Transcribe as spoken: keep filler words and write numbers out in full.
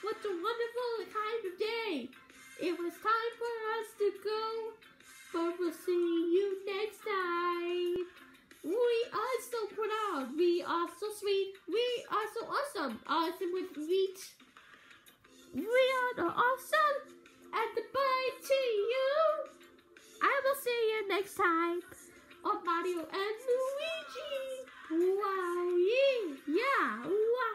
what a wonderful kind of day. It was time for us to go, but we'll see you next time. We are so proud. We are so sweet. We are so awesome. Awesome with meat. We are the awesome. And goodbye to you. I will see you next time on Mario and Luigi. Wow, yeah, yeah, wow.